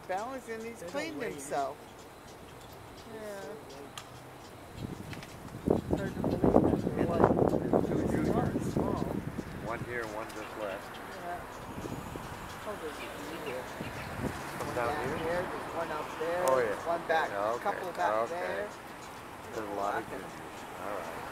balanced and he's cleaned himself. Yeah. Hard to believe that there was two juniors. Small. One here and one just left. Yeah. Oh, there's a few here. Come One down back here? here, there's one up there, Oh, yeah. there's one back, Okay. couple back Okay. there. There's a lot of juniors. All right.